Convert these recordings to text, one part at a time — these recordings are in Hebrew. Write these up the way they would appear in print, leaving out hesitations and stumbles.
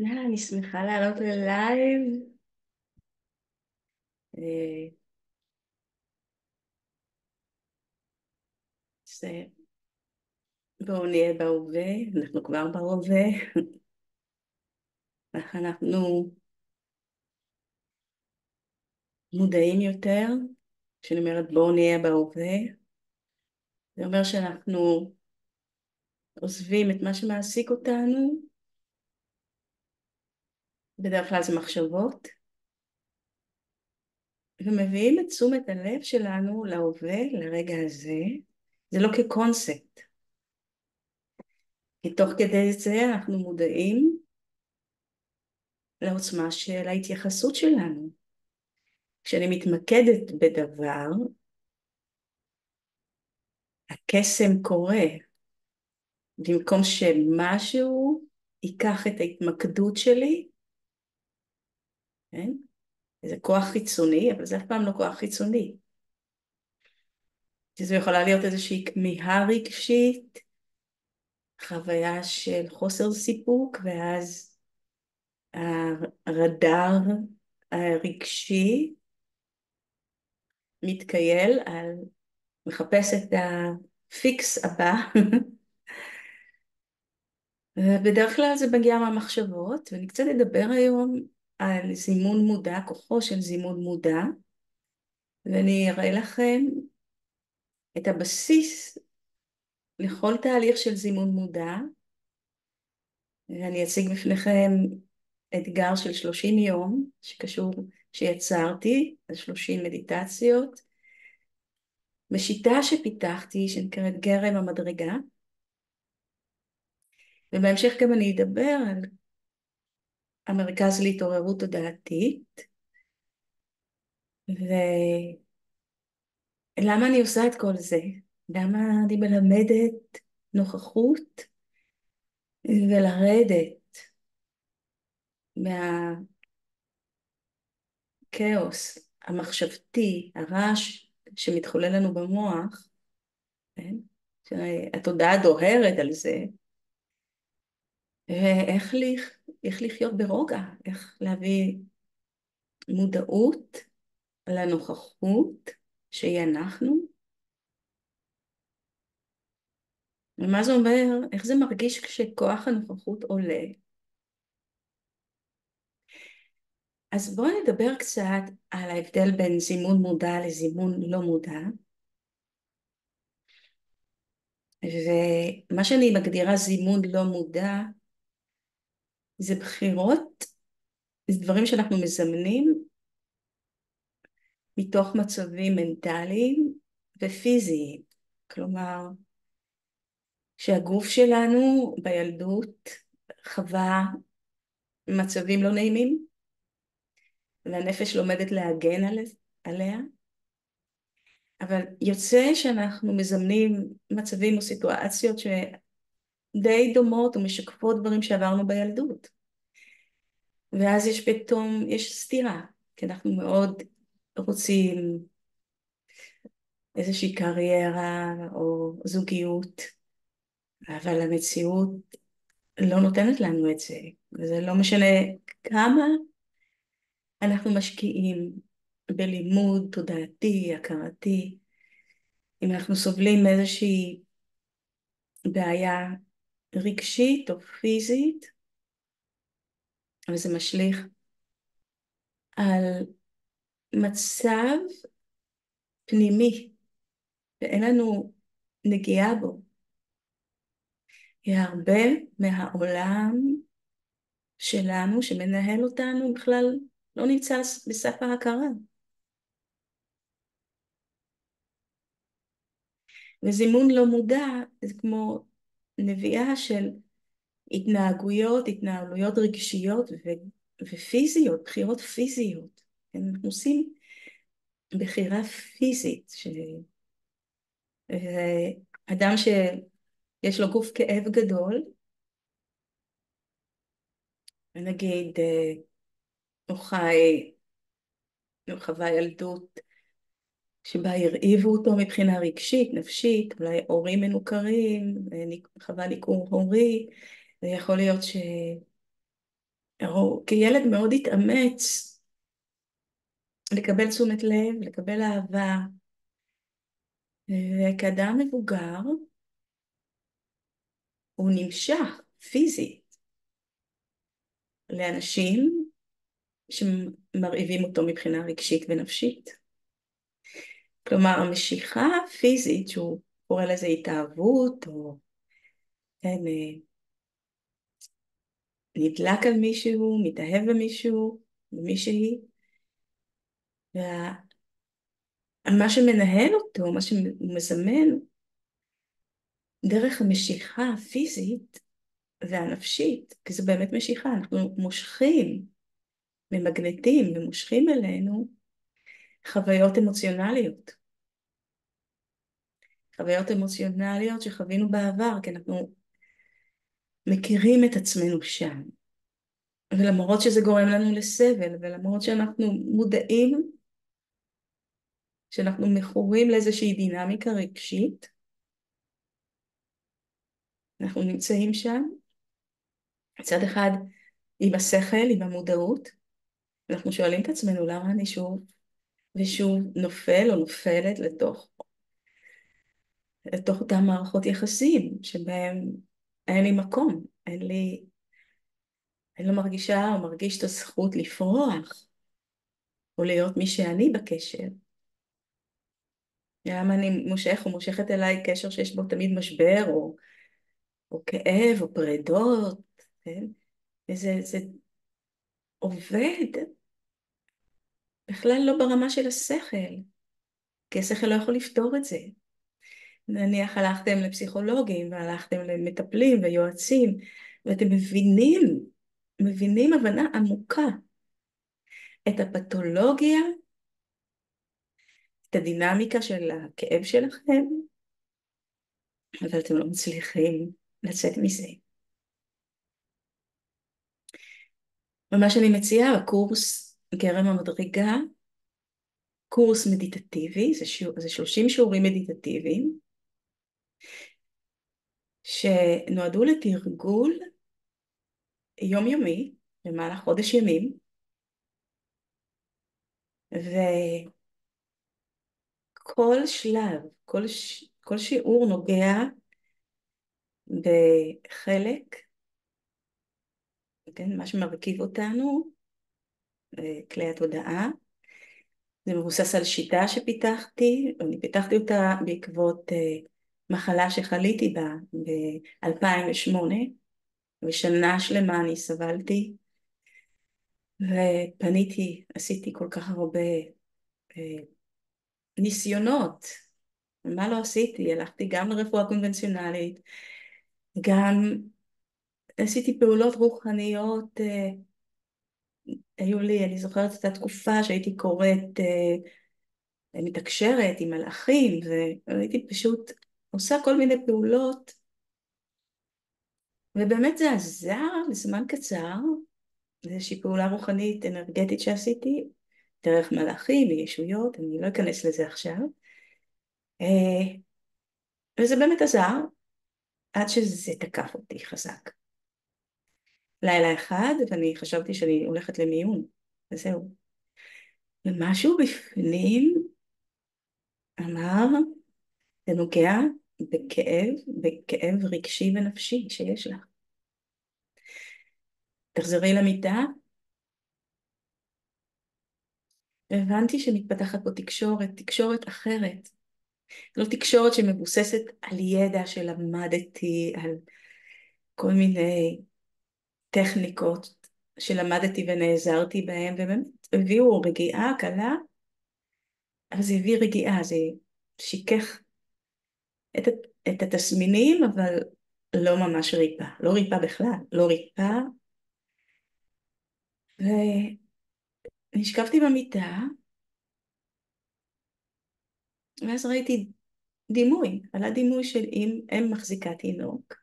אני שמחה לעלות ללייב. אה, זה- בואו נהיה בהווה, אנחנו כבר בהווה. איך אנחנו מודעים יותר. כשאני אומרת בואו נהיה בהווה, זה אומר שאנחנו עוזבים את מה שמעסיק אותנו, בדרך כלל זה מחשבות, ומביאים את תשומת הלב שלנו להווה, לרגע הזה. זה לא כקונספט, כי תוך כדי זה אנחנו מודעים לעוצמה של ההתייחסות שלנו. כשאני מתמקדת בדבר, הקסם קורה. במקום שמשהו ייקח את ההתמקדות שלי, כן? זה כוח חיצוני, אבל זה אף פעם לא כוח חיצוני. זו יכולה להיות איזושהי כמיהה רגשית, חוויה של חוסר סיפוק, ואז הרדאר הרגשי מתקייל מחפש את הפיקס הבא. בדרך כלל זה מגיע מהמחשבות, ואני קצת אדבר היום על זימון מודע, כוחו של זימון מודע, ואני אראה לכם את הבסיס לכל תהליך של זימון מודע, ואני אציג בפניכם אתגר של 30 יום, שיצרתי, על 30 מדיטציות, בשיטה שפיתחתי שנקראת גרם המדרגה, ובהמשך גם אני אדבר על המרכז להתעוררות תודעתית, ולמה אני עושה את כל זה? למה אני מלמדת נוכחות ולרדת מהכאוס המחשבתי, הרעש שמתחולל לנו במוח, כן? שהתודעה דוהרת על זה, ואיך לחיות ברוגע, איך להביא מודעות לנוכחות שהיא אנחנו. ומה זה אומר, איך זה מרגיש כשכוח הנוכחות עולה. אז בואו נדבר קצת על ההבדל בין זימון מודע לזימון לא מודע. ומה שאני מגדירה זימון לא מודע, זה בחירות, זה דברים שאנחנו מזמנים מתוך מצבים מנטליים ופיזיים. כלומר, שהגוף שלנו בילדות חווה מצבים לא נעימים, והנפש לומדת להגן עליה, אבל יוצא שאנחנו מזמנים מצבים או סיטואציות שדי דומות ומשקפות דברים שעברנו בילדות. ואז יש סתירה, כי אנחנו מאוד רוצים איזושהי קריירה או זוגיות, אבל המציאות לא נותנת לנו את זה, וזה לא משנה כמה אנחנו משקיעים בלימוד תודעתי, הכרתי. אם אנחנו סובלים מאיזושהי בעיה רגשית או פיזית, אבל זה משליך על מצב פנימי ואין לנו נגיעה בו. הרבה מהעולם שלנו שמנהל אותנו בכלל לא נמצא בסף ההכרה. וזימון לא מודע זה כמו נביאה של התנהלויות רגשיות ופיזיות, בחירות פיזיות. אנחנו עושים בחירה פיזית, אדם שיש לו גוף כאב גדול, ונגיד הוא חווה ילדות שבה הרעיבו אותו מבחינה רגשית, נפשית, אולי הורים מנוכרים, חווה ניכור הורי, ויכול להיות או כילד מאוד התאמץ לקבל תשומת לב, לקבל אהבה, וכאדם מבוגר הוא נמשך פיזית לאנשים שמרעיבים אותו מבחינה רגשית ונפשית. כלומר, המשיכה הפיזית, שהוא קורא לזה התאהבות, או כן, נדלק על מישהו, מתאהב במישהו, במישהי, ומה שמנהל אותו, מה שמזמן, דרך המשיכה הפיזית והנפשית, כי זה באמת משיכה, אנחנו מושכים, ממגנטים ומושכים אלינו חוויות אמוציונליות. חוויות אמוציונליות שחווינו בעבר, כי אנחנו מכירים את עצמנו שם. ולמרות שזה גורם לנו לסבל, ולמרות שאנחנו מודעים, שאנחנו מכורים לאיזושהי דינמיקה רגשית, אנחנו נמצאים שם, מצד אחד עם השכל, עם המודעות, אנחנו שואלים את עצמנו למה אני שוב ושוב נופל או נופלת לתוך אותם מערכות יחסים שבהם אין לי מקום, אני לא מרגישה או מרגיש את הזכות לפרוח או להיות מי שאני בקשר. למה אני מושך או מושכת אליי קשר שיש בו תמיד משבר או כאב או פרדות, כן? זה עובד בכלל לא ברמה של השכל, כי השכל לא יכול לפתור את זה. נניח הלכתם לפסיכולוגים והלכתם למטפלים ויועצים, ואתם מבינים הבנה עמוקה את הפתולוגיה, את הדינמיקה של הכאב שלכם, אבל אתם לא מצליחים לצאת מזה. ומה שאני מציעה בקורס גרם המדרגה, קורס מדיטטיבי, זה 30 שיעורים מדיטטיביים, שנועדו לתרגול יומיומי, במהלך חודש ימים, וכל שלב, כל שיעור נוגע בחלק, כן, מה שמרכיב אותנו, כלי התודעה. זה מבוסס על שיטה שפיתחתי, אני פיתחתי אותה בעקבות מחלה שחליתי בה ב-2008, ושנה שלמה אני סבלתי, ופניתי, עשיתי כל כך הרבה ניסיונות, ומה לא עשיתי, הלכתי גם לרפואה קונבנציונלית, גם עשיתי פעולות רוחניות, היו לי, אני זוכרת את התקופה שהייתי קוראת, מתקשרת עם מלאכים, והייתי פשוט עושה כל מיני פעולות, ובאמת זה עזר לזמן קצר, איזושהי פעולה רוחנית אנרגטית שעשיתי, דרך מלאכים, ישויות, אני לא אכנס לזה עכשיו, וזה באמת עזר, עד שזה תקף אותי חזק. לילה אחד, ואני חשבתי שאני הולכת למיון, וזהו. ומשהו בפנים אמר, זה נוגע בכאב רגשי ונפשי שיש לך. תחזרי למיטה, והבנתי שמתפתחת פה תקשורת אחרת. לא תקשורת שמבוססת על ידע שלמדתי, על כל מיני טכניקות שלמדתי ונעזרתי בהן, ובאמת הביאו רגיעה קלה, אבל זה הביא רגיעה, זה שיקח את, את התסמינים, אבל לא ממש ריפא, לא ריפא בכלל, לא ריפא, ונשכבתי במיטה, ואז ראיתי דימוי, עלה דימוי של אם מחזיקה תינוק,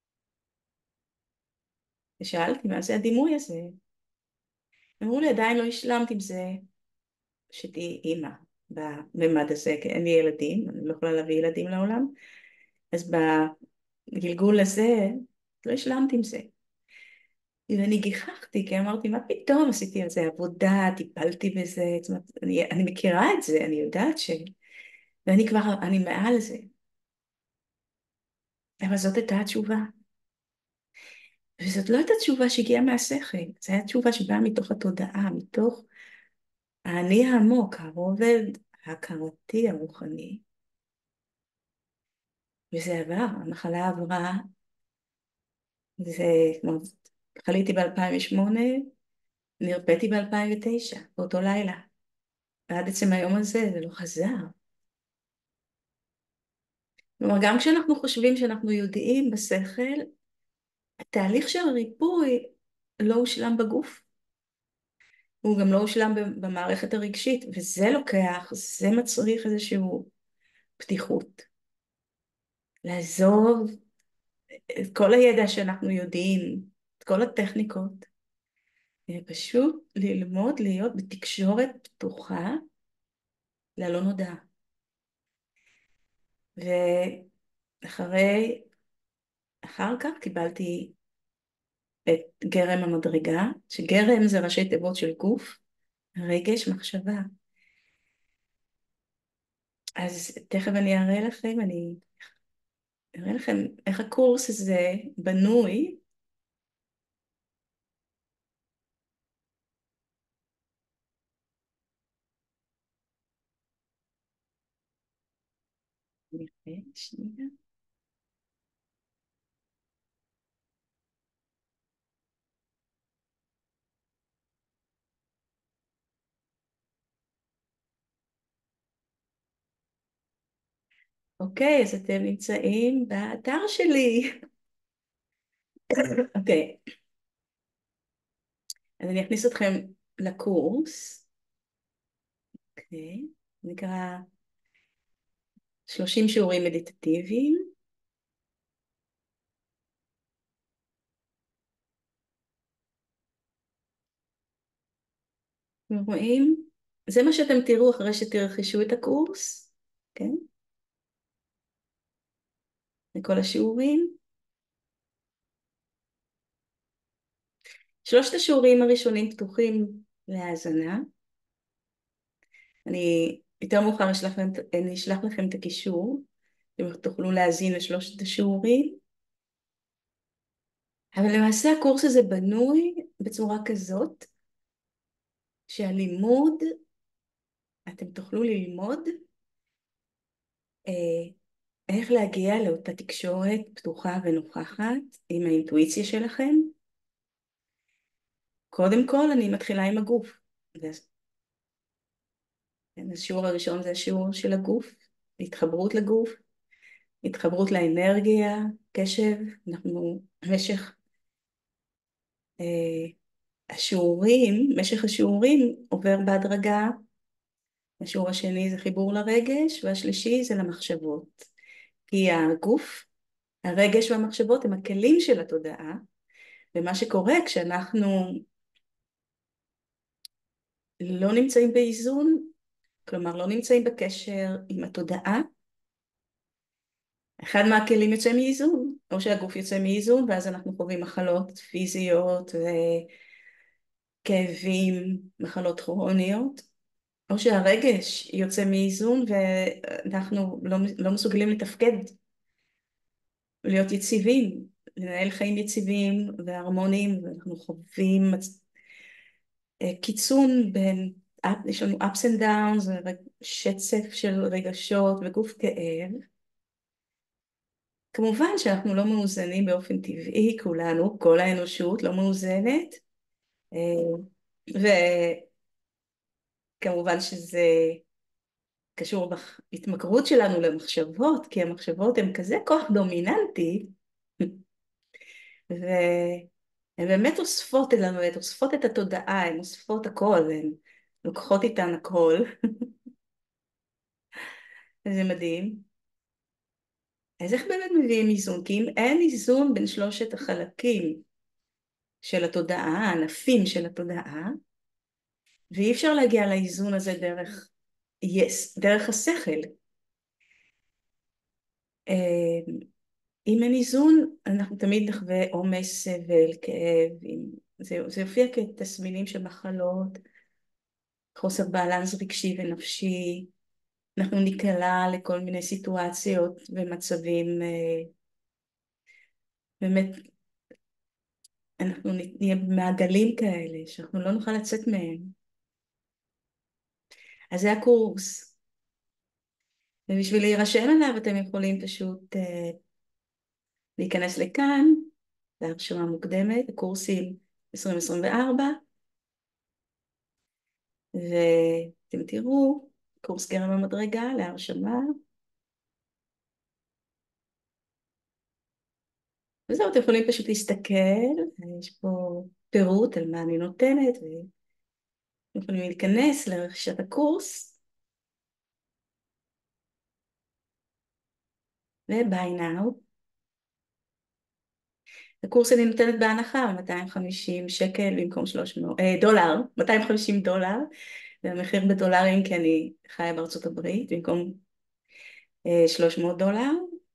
ושאלתי מה זה הדימוי הזה, אמרו לי עדיין לא השלמת עם זה, שתהיי אימא בממד הזה, כי אין לי ילדים, אני לא יכולה להביא ילדים לעולם, אז בגלגול הזה לא השלמת עם זה. ואני גיחכתי, כי אמרתי, מה פתאום עשיתי על זה עבודה, טיפלתי בזה, זאת אומרת, אני מכירה את זה, אני יודעת ואני כבר, אני מעל זה. אבל זאת הייתה התשובה. וזאת לא הייתה תשובה שהגיעה מהשכל, זו הייתה תשובה שבאה מתוך התודעה, מתוך האני העמוק, הרובד ההכרתי הרוחני. וזה עבר, המחלה עברה, זה, כמו, חליתי ב-2008, נרפאתי ב-2009, באותו לילה. ועד עצם היום הזה זה לא חזר. כלומר, גם כשאנחנו חושבים שאנחנו יודעים בשכל, התהליך של הריפוי לא הושלם בגוף. הוא גם לא הושלם במערכת הרגשית, וזה לוקח, זה מצריך איזושהי פתיחות. לעזוב את כל הידע שאנחנו יודעים, את כל הטכניקות, פשוט ללמוד להיות בתקשורת פתוחה ללא נודע. אחר כך קיבלתי את גרם המדרגה, שגרם זה ראשי תיבות של גוף, רגש, מחשבה. אז תכף אני אראה לכם איך הקורס הזה בנוי. נראה, שנייה. אוקיי, אז אתם נמצאים באתר שלי. אוקיי, אז אני אכניס אתכם לקורס. אוקיי, נקרא 30 שיעורים מדיטטיביים. אתם רואים? זה מה שאתם תראו אחרי שתרכשו את הקורס, כן? לכל השיעורים. שלושת השיעורים הראשונים פתוחים להאזנה. אני יותר מאוחר אני אשלח לכם את הקישור, אתם תוכלו להאזין לשלושת השיעורים. אבל למעשה הקורס הזה בנוי בצורה כזאת, שהלימוד, אתם תוכלו ללמוד איך להגיע לאותה תקשורת פתוחה ונוכחת עם האינטואיציה שלכם. קודם כל אני מתחילה עם הגוף. השיעור הראשון זה השיעור של הגוף, התחברות לגוף, התחברות לאנרגיה, קשב. אנחנו במשך משך השיעורים עובר בהדרגה. השיעור השני זה חיבור לרגש, והשלישי זה למחשבות. כי הגוף, הרגש והמחשבות הם הכלים של התודעה, ומה שקורה כשאנחנו לא נמצאים באיזון, כלומר לא נמצאים בקשר עם התודעה, אחד מהכלים יוצא מאיזון, או שהגוף יוצא מאיזון, ואז אנחנו חווים מחלות פיזיות וכאבים, מחלות כרוניות, או שהרגש יוצא מאיזון ואנחנו לא מסוגלים לתפקד, להיות יציבים, לנהל חיים יציבים והרמוניים, ואנחנו חווים קיצון בין, יש לנו ups and downs, שצף של רגשות וגוף כאב. כמובן שאנחנו לא מאוזנים באופן טבעי, כולנו, כל האנושות לא מאוזנת, וכמובן שזה קשור בהתמכרות שלנו למחשבות, כי המחשבות הן כזה כוח דומיננטי, והן באמת אוספות אלינו, הן אוספות את התודעה, הן אוספות הכל, הן לוקחות איתן הכל, וזה מדהים. אז איך באמת מביאים איזון? כי אם אין איזון בין שלושת החלקים של התודעה, הענפים של התודעה, ואי אפשר להגיע לאיזון הזה דרך השכל. אם אין איזון, אנחנו תמיד נחווה עומס, סבל, כאב, זה יופיע כתסמינים של מחלות, חוסר בלנס רגשי ונפשי, אנחנו ניקלע לכל מיני סיטואציות ומצבים, באמת, אנחנו נהיה במעגלים כאלה, שאנחנו לא נוכל לצאת מהם. אז זה הקורס, ובשביל להירשם אליו אתם יכולים פשוט להיכנס לכאן, להרשמה מוקדמת, קורסים 2024, ואתם תראו, קורס גרם המדרגה להרשמה, וזהו, אתם יכולים פשוט להסתכל, יש פה פירוט על מה אני נותנת, ואתם יכולים להיכנס לרכישת הקורס, ו-buy now. הקורס אני נותנת בהנחה, 250 שקל במקום 300, דולר, 250 דולר, והמחיר בדולרים כי אני חיה בארצות הברית, במקום 300 דולר,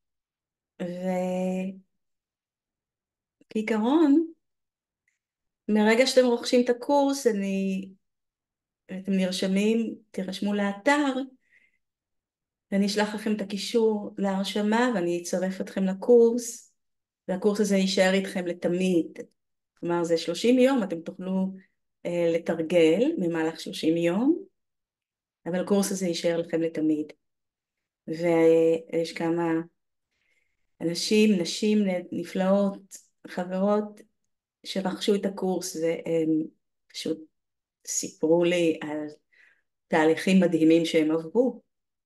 וכעיקרון, מרגע שאתם רוכשים את הקורס, אתם נרשמים, תירשמו לאתר, ואני אשלח לכם את הקישור להרשמה, ואני אצרף אתכם לקורס, והקורס הזה יישאר איתכם לתמיד. כלומר, זה 30 יום, אתם תוכלו לתרגל במהלך 30 יום, אבל הקורס הזה יישאר לכם לתמיד. ויש כמה אנשים, נשים נפלאות, חברות, שרכשו את הקורס, והם פשוט סיפרו לי על תהליכים מדהימים שהם עברו.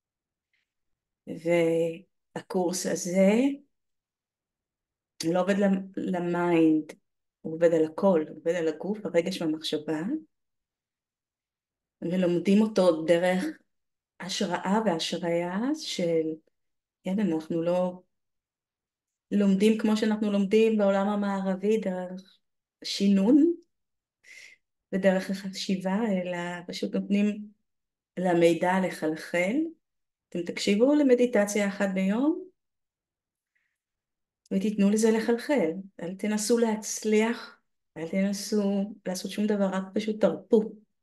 והקורס הזה לא עובד למיינד, הוא עובד על הכל, הוא עובד על הגוף, הרגש והמחשבה, ולומדים אותו דרך השראה והשראיה של, כן, אנחנו לא לומדים כמו שאנחנו לומדים בעולם המערבי, דרך שינון ודרך החשיבה, אלא פשוט נותנים למידע לחלחל. אתם תקשיבו למדיטציה אחת ביום, ותיתנו לזה לחלחל. אל תנסו להצליח, אל תנסו לעשות שום דבר, רק פשוט תרפו.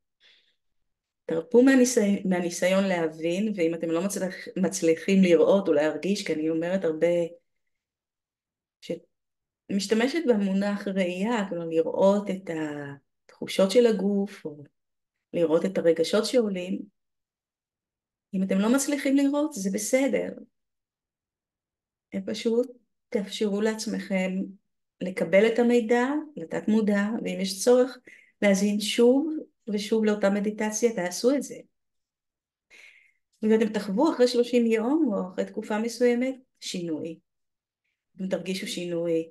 תרפו מהניסיון להבין, ואם אתם לא מצליחים לראות או להרגיש, כי אני אומרת הרבה, שמשתמשת במונח ראייה, כלומר לראות את התחושות של הגוף, או לראות את הרגשות שעולים. אם אתם לא מצליחים לראות, זה בסדר. פשוט תאפשרו לעצמכם לקבל את המידע, לתת מודע, ואם יש צורך להזין שוב ושוב לאותה מדיטציה, תעשו את זה. ואתם תחוו אחרי 30 יום או אחרי תקופה מסוימת, שינוי. אתם תרגישו שינוי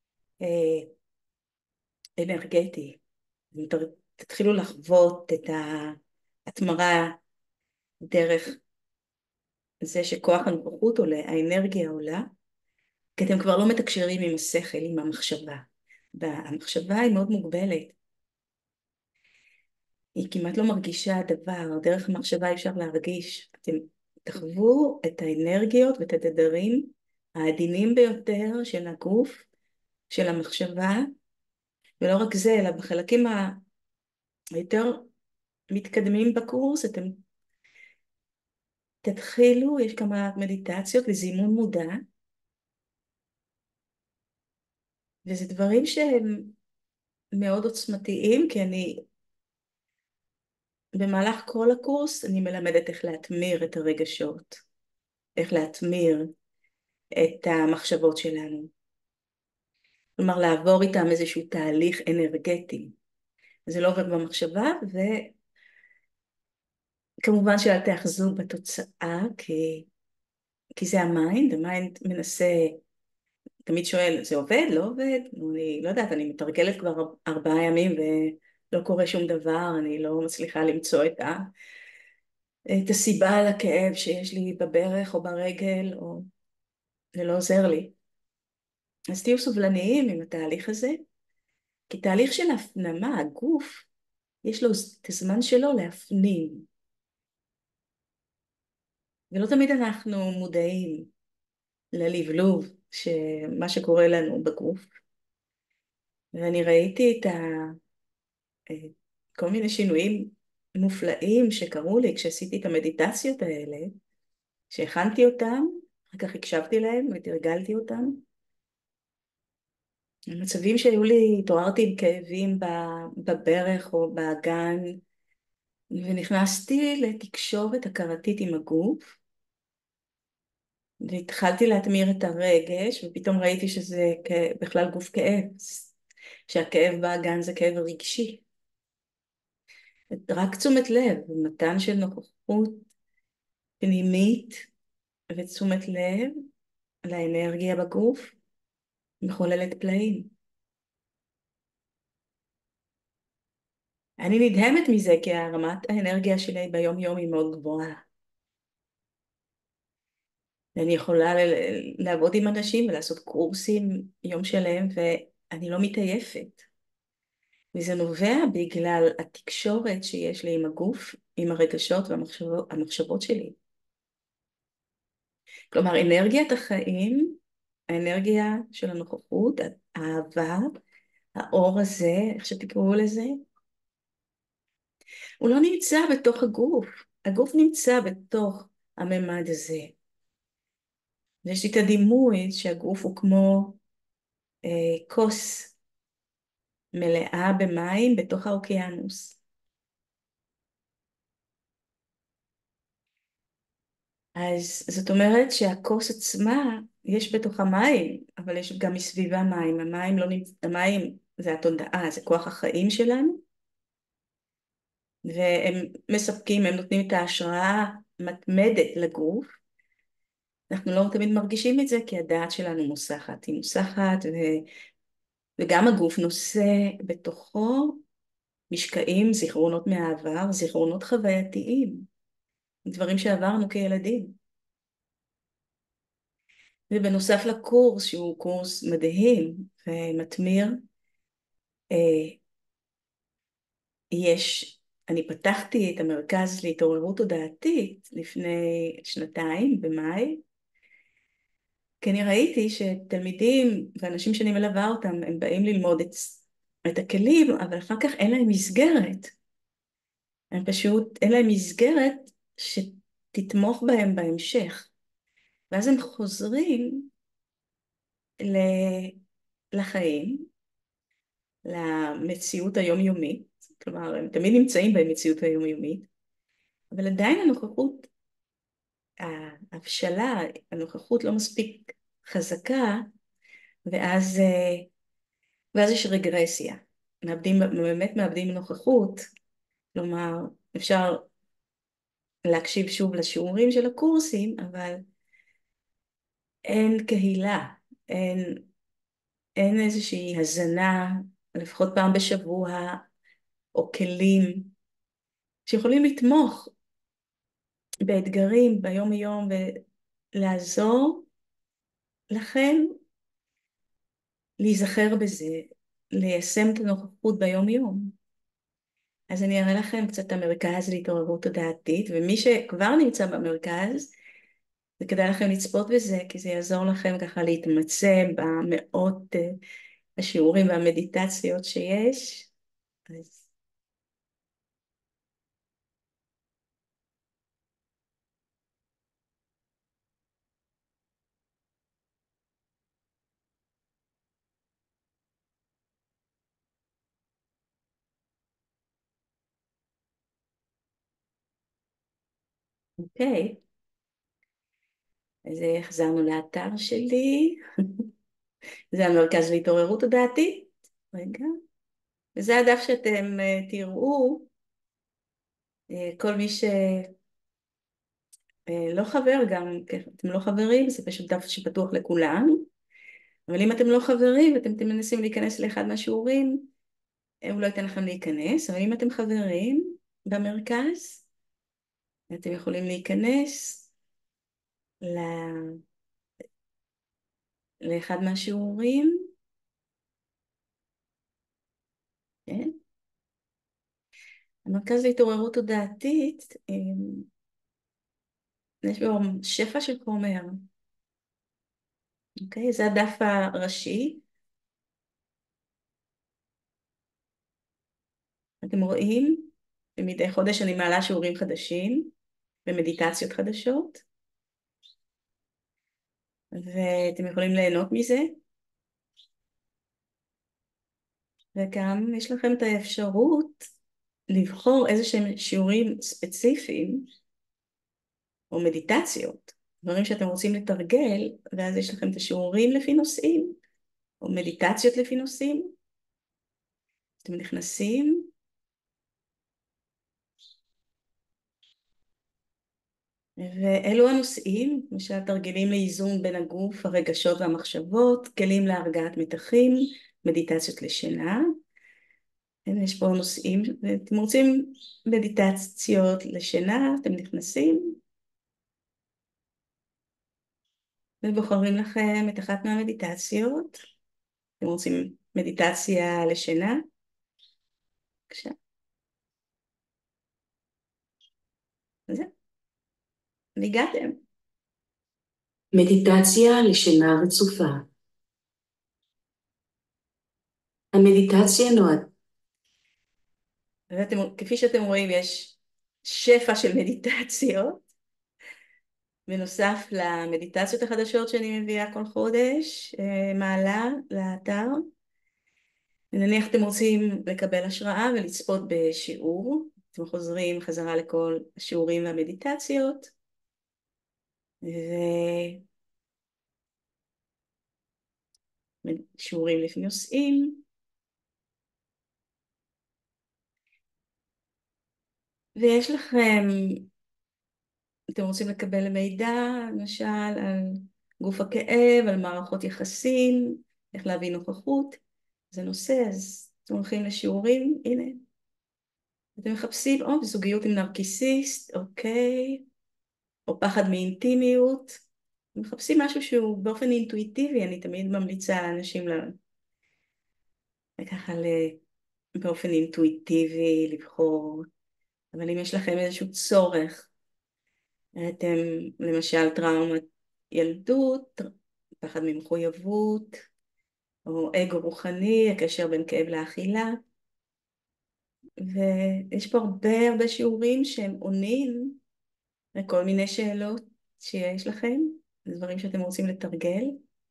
אנרגטי. תתחילו לחוות את ההתמרה דרך זה שכוח הנוכחות עולה, האנרגיה עולה, כי אתם כבר לא מתקשרים עם השכל, עם המחשבה. והמחשבה היא מאוד מוגבלת. היא כמעט לא מרגישה דבר, דרך המחשבה אפשר להרגיש. אתם תחוו את האנרגיות ואת התדרים העדינים ביותר של הגוף, של המחשבה, ולא רק זה, אלא בחלקים היותר מתקדמים בקורס, אתם תתחילו, יש כמה מדיטציות לזימון מודע, וזה דברים שהם מאוד עוצמתיים, כי במהלך כל הקורס אני מלמדת איך להתמיר את הרגשות, איך להתמיר את המחשבות שלנו. כלומר, לעבור איתם איזשהו תהליך אנרגטי. זה לא עובר במחשבה, וכמובן שאל תאחזו בתוצאה, כי זה המיינד מנסה, תמיד שואל, זה עובד? לא עובד? אני לא יודעת, אני מתרגלת כבר 4 ימים ולא קורה שום דבר, אני לא מצליחה למצוא את הסיבה לכאב שיש לי בברך או ברגל, זה לא עוזר לי. אז תהיו סובלניים עם התהליך הזה, כי תהליך של הפנמה, הגוף, יש לו את הזמן שלו להפנים. ולא תמיד אנחנו מודעים ללבלוב מה שקורה לנו בגוף, ואני ראיתי אה, כל מיני שינויים מופלאים שקרו לי כשעשיתי את המדיטציות האלה, שהכנתי אותם, אחר כך הקשבתי להם ותרגלתי אותם. מצבים שהיו לי, התעוררתי עם כאבים בברך או באגן, ונכנסתי לתקשורת הכרתית עם הגוף, והתחלתי להתמיר את הרגש, ופתאום ראיתי שזה בכלל גוף כאב, שהכאב באגן זה כאב רגשי. רק תשומת לב, מתן של נוכחות פנימית ותשומת לב לאנרגיה בגוף, מחוללת פלאים. אני נדהמת מזה כי הרמת האנרגיה שלי ביום יום היא מאוד גבוהה. ואני יכולה לעבוד עם אנשים ולעשות קורסים יום שלם ואני לא מתעייפת. וזה נובע בגלל התקשורת שיש לי עם הגוף, עם הרגשות והמחשבות שלי. כלומר, אנרגיית החיים, האנרגיה של הנוכחות, האהבה, האור הזה, איך שתקראו לזה, הוא לא נמצא בתוך הגוף. הגוף נמצא בתוך הממד הזה. ויש לי את הדימוי שהגוף הוא כמו כוס מלאה במים בתוך האוקיינוס. אז זאת אומרת שהכוס עצמה, יש בתוכה מים, אבל יש גם מסביבה מים. המים לא נמצא, המים זה התודעה, זה כוח החיים שלנו, והם מספקים, הם נותנים את ההשראה מתמדת לגוף. אנחנו לא תמיד מרגישים את זה כי הדעת שלנו מוסחת, היא מוסחת וגם הגוף נושא בתוכו משקעים, זיכרונות מהעבר, זיכרונות חווייתיים, דברים שעברנו כילדים. ובנוסף לקורס, שהוא קורס מדהים ומתמיר, אני פתחתי את המרכז להתעוררות תודעתית לפני שנתיים, במאי, כי אני ראיתי שתלמידים ואנשים שאני מלווה אותם, הם באים ללמוד את הכלים, אבל אחר כך אין להם מסגרת. הם פשוט, אין להם מסגרת שתתמוך בהם בהמשך. ואז הם חוזרים לחיים, למציאות היומיומית, כלומר הם תמיד נמצאים במציאות היומיומית, אבל עדיין הנוכחות, ההבשלה, הנוכחות לא מספיק חזקה, ואז, ואז יש רגרסיה, באמת מאבדים נוכחות, כלומר אפשר להקשיב שוב לשיעורים של הקורסים, אבל אין קהילה, אין איזושהי הזנה, לפחות פעם בשבוע, או כלים שיכולים לתמוך באתגרים ביום יום ולעזור לכם להיזכר בזה, ליישם את הנוכחות ביום יום. אז אני אראה לכם קצת את המרכז להתעוררות תודעתית, ומי שכבר נמצא במרכז, זה כדאי לכם לצפות בזה, כי זה יעזור לכם ככה להתמצא במאות השיעורים והמדיטציות שיש. אז אוקיי, אז חזרנו לאתר שלי, זה המרכז להתעוררות תודעתית, רגע, וזה הדף שאתם תראו, כל מי שלא חבר גם, כן, אתם לא חברים, זה פשוט דף שפתוח לכולם, אבל אם אתם לא חברים ואתם מנסים להיכנס לאחד מהשיעורים, הוא לא ייתן לכם להיכנס, אבל אם אתם חברים במרכז, אתם יכולים להיכנס לאחד מהשיעורים, כן? המרכז להתעוררות תודעתית, יש בו שפע של חומר. אוקיי? זה הדף הראשי. אתם רואים? ומדי חודש אני מעלה שיעורים חדשים ומדיטציות חדשות, ואתם יכולים ליהנות מזה, וגם יש לכם את האפשרות לבחור איזה שהם שיעורים ספציפיים או מדיטציות, דברים שאתם רוצים לתרגל, ואז יש לכם את השיעורים לפי נושאים, או מדיטציות לפי נושאים. אתם נכנסים, ואלו הנושאים, למשל תרגילים לאיזון בין הגוף, הרגשות והמחשבות, כלים להרגעת מתחים, מדיטציות לשינה. יש פה נושאים, ואתם רוצים מדיטציות לשינה, אתם נכנסים ובוחרים לכם את אחת מהמדיטציות. אתם רוצים מדיטציה לשינה? בבקשה. וזה, והגעתם. מדיטציה לשינה רצופה. המדיטציה נועד כפי שאתם רואים, יש שפע של מדיטציות, בנוסף למדיטציות החדשות שאני מביאה כל חודש, מעלה לאתר. נניח אתם רוצים לקבל השראה ולצפות בשיעור, אתם חוזרים חזרה לכל השיעורים והמדיטציות, ושיעורים לפי נושאים, ויש לכם, אתם רוצים לקבל מידע, למשל על גוף הכאב, על מערכות יחסים, איך להביא נוכחות, זה נושא, אז אתם הולכים לשיעורים, הנה, אתם מחפשים, זוגיות עם נרקיסיסט, אוקיי, או פחד מאינטימיות, אתם מחפשים משהו שהוא באופן אינטואיטיבי, אני תמיד ממליצה לאנשים ככה באופן אינטואיטיבי לבחור, אבל אם יש לכם איזשהו צורך, אתם למשל טראומת ילדות, פחד ממחויבות, או אגו רוחני, הקשר בין כאב לאכילה, ויש פה הרבה שיעורים שהם עונים לכל מיני שאלות שיש לכם, דברים שאתם רוצים לתרגל.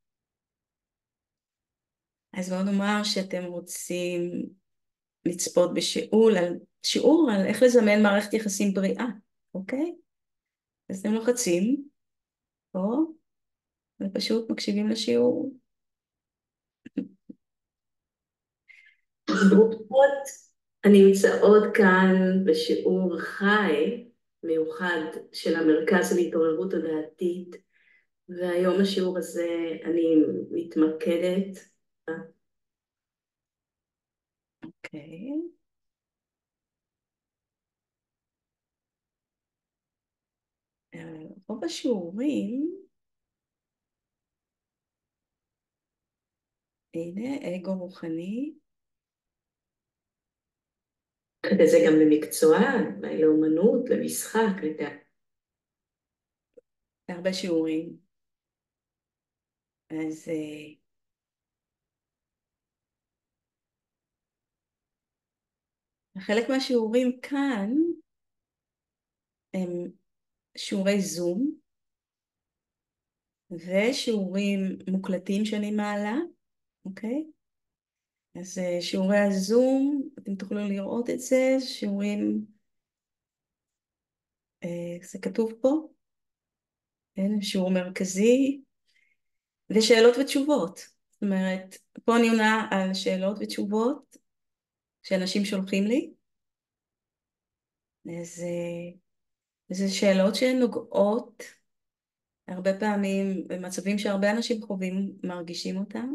אז בואו נאמר שאתם רוצים לצפות שיעור על איך לזמן מערכת יחסים בריאה, אוקיי? אז אתם לוחצים פה ופשוט מקשיבים לשיעור. ברוכות הנמצאות כאן בשיעור חי מיוחד של המרכז להתעוררות תודעתית, והיום השיעור הזה אני מתמקדת. אוקיי. רוב השיעורים, הנה, אגו רוחני. וזה גם למקצוע, לאומנות, למשחק, הרבה שיעורים. אז חלק מהשיעורים כאן הם שיעורי זום ושיעורים מוקלטים שאני מעלה, אוקיי? אז שיעורי הזום, אתם תוכלו לראות את זה, שיעורים, זה כתוב פה, כן? שיעור מרכזי, ושאלות ותשובות. זאת אומרת, פה אני עונה על שאלות ותשובות שאנשים שולחים לי, אז זה שאלות שהן נוגעות הרבה פעמים במצבים שהרבה אנשים חווים, מרגישים אותם.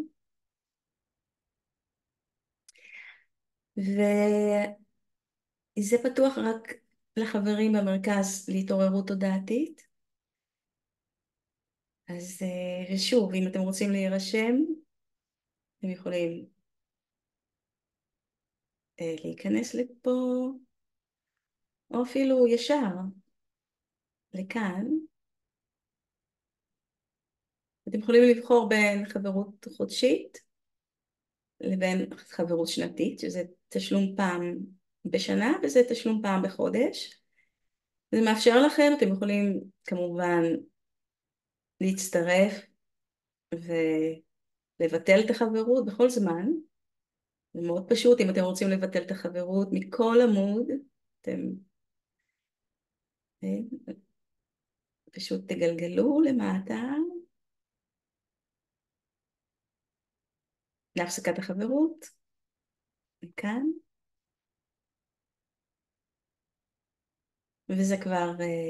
וזה פתוח רק לחברים במרכז להתעוררות תודעתית. אז ושוב, אם אתם רוצים להירשם, אתם יכולים להיכנס לפה, או אפילו ישר לכאן, אתם יכולים לבחור בין חברות חודשית לבין חברות שנתית, שזה תשלום פעם בשנה וזה תשלום פעם בחודש. זה מאפשר לכם, אתם יכולים כמובן להצטרף ולבטל את החברות בכל זמן. זה מאוד פשוט, אם אתם רוצים לבטל את החברות מכל עמוד, אתם פשוט תגלגלו למטה להפסקת החברות, וכאן, וזה כבר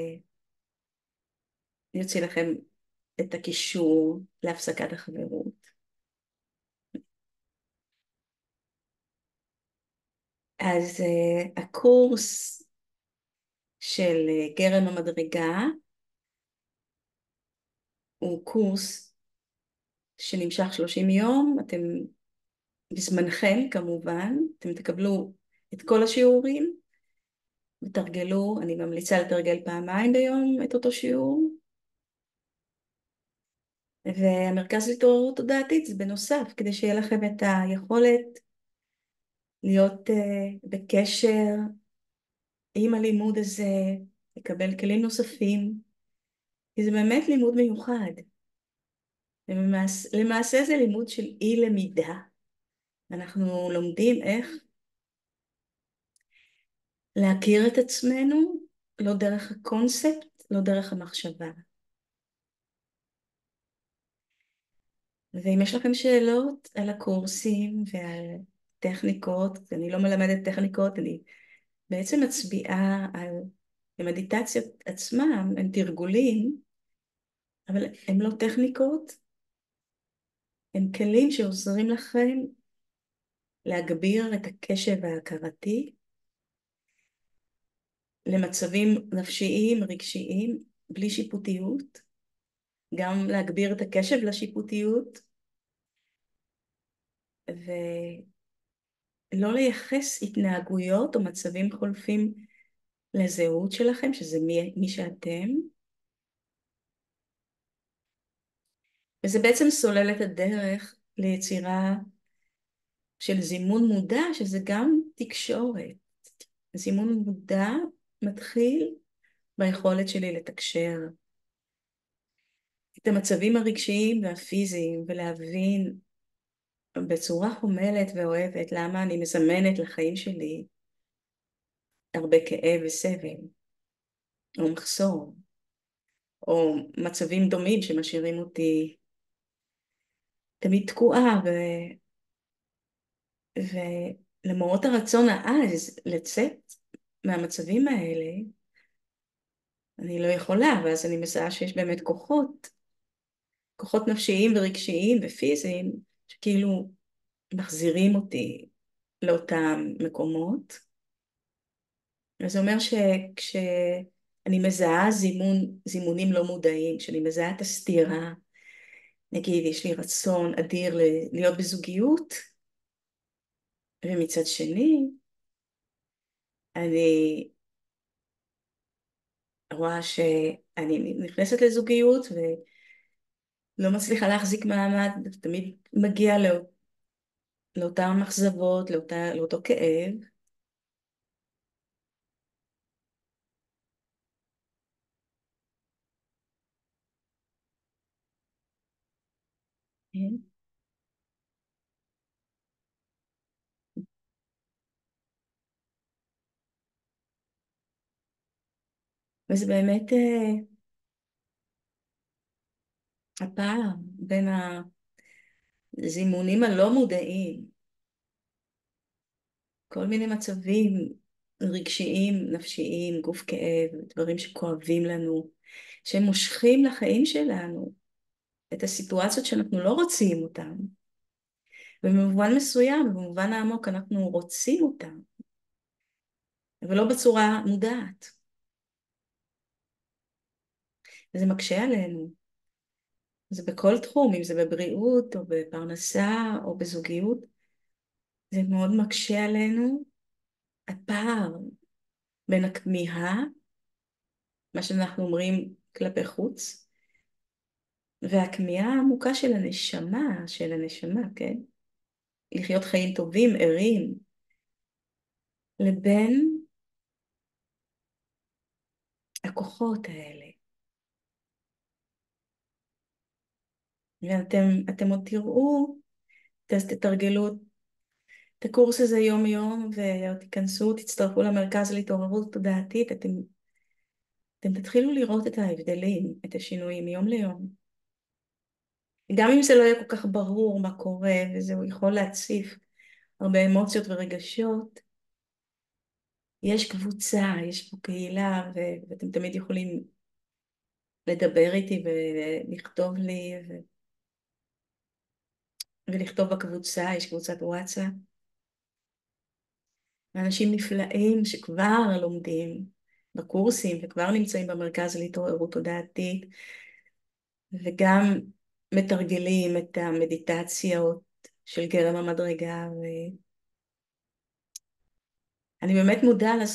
יוציא לכם את הקישור להפסקת החברות. אז הקורס של גרם המדרגה הוא קורס שנמשך 30 יום, אתם בזמנכם כמובן, אתם תקבלו את כל השיעורים, ותרגלו, אני ממליצה לתרגל פעמיים ביום את אותו שיעור, והמרכז להתעוררות תודעתית זה בנוסף, כדי שיהיה לכם את היכולת להיות בקשר עם הלימוד הזה, לקבל כלים נוספים, כי זה באמת לימוד מיוחד. למעשה זה לימוד של אי למידה. אנחנו לומדים איך להכיר את עצמנו, לא דרך הקונספט, לא דרך המחשבה. ואם יש לכם שאלות על הקורסים ועל טכניקות, אני לא מלמדת טכניקות, אני בעצם מצביעה על המדיטציות עצמם, הם תרגולים, אבל הם לא טכניקות, הם כלים שעוזרים לכם להגביר את הקשב ההכרתי למצבים נפשיים, רגשיים, בלי שיפוטיות, גם להגביר את הקשב לשיפוטיות, ולא לייחס התנהגויות או מצבים חולפים לזהות שלכם, שזה מי שאתם, וזה בעצם סולל את הדרך ליצירה של זימון מודע, שזה גם תקשורת. זימון מודע מתחיל ביכולת שלי לתקשר את המצבים הרגשיים והפיזיים, ולהבין בצורה חומלת ואוהבת למה אני מזמנת לחיים שלי הרבה כאב וסבל, או מחסור, או מצבים דומים שמשאירים אותי תמיד תקועה, ולמרות הרצון העז לצאת מהמצבים האלה, אני לא יכולה, ואז אני מזהה שיש באמת כוחות נפשיים ורגשיים ופיזיים, שכאילו מחזירים אותי לאותם מקומות. אז זה אומר שכשאני מזהה זימונים לא מודעים, כשאני מזהה את הסתירה, נגיד יש לי רצון אדיר להיות בזוגיות, ומצד שני, אני רואה שאני נכנסת לזוגיות ולא מצליחה להחזיק מעמד, תמיד מגיע לאותן מחזבות, לאותו כאב. כן? וזה באמת הפער בין הזימונים הלא מודעים, כל מיני מצבים רגשיים, נפשיים, גוף כאב, דברים שכואבים לנו, שהם מושכים לחיים שלנו, את הסיטואציות שאנחנו לא רוצים אותן, ובמובן מסוים, במובן העמוק, אנחנו רוצים אותן, אבל לא בצורה מודעת. וזה מקשה עלינו. זה בכל תחום, אם זה בבריאות, או בפרנסה, או בזוגיות, זה מאוד מקשה עלינו, הפער בין הכמיהה, מה שאנחנו אומרים כלפי חוץ, והכמיהה העמוקה של הנשמה, כן? לחיות חיים טובים, ערים, לבין הכוחות האלה. ואתם עוד תראו, תתרגלו את הקורס הזה יום יום, ותיכנסו, תצטרפו למרכז להתעוררות תודעתית, אתם תתחילו לראות את ההבדלים, את השינויים מיום ליום. גם אם זה לא יהיה כל כך ברור מה קורה, וזה יכול להציף הרבה אמוציות ורגשות, יש קבוצה, יש פה קהילה, ואתם תמיד יכולים לדבר איתי ולכתוב לי, ולכתוב בקבוצה, יש קבוצת וואטסאפ. אנשים נפלאים שכבר לומדים בקורסים וכבר נמצאים במרכז להתעוררות תודעתית, וגם מתרגלים את המדיטציות של גרם המדרגה, ואני באמת מודה על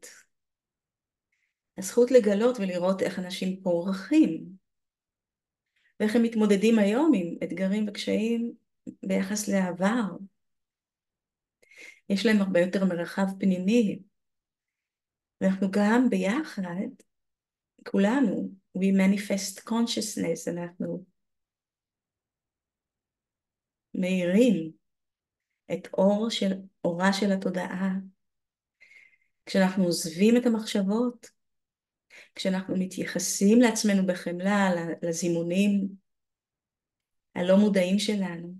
הזכות לגלות ולראות איך אנשים פורחים, ואיך הם מתמודדים היום עם אתגרים וקשיים ביחס לעבר. יש להם הרבה יותר מרחב פנימי, ואנחנו גם ביחד, כולנו, we manifest consciousness, אנחנו מאירים את אורה של התודעה. כשאנחנו עוזבים את המחשבות, כשאנחנו מתייחסים לעצמנו בחמלה, לזימונים הלא מודעים שלנו,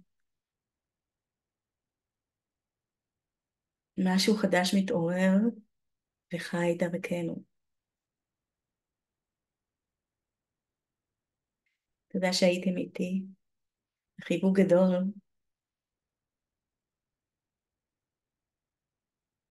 משהו חדש מתעורר וחי דרכנו. תודה שהייתם איתי. חיבוק גדול.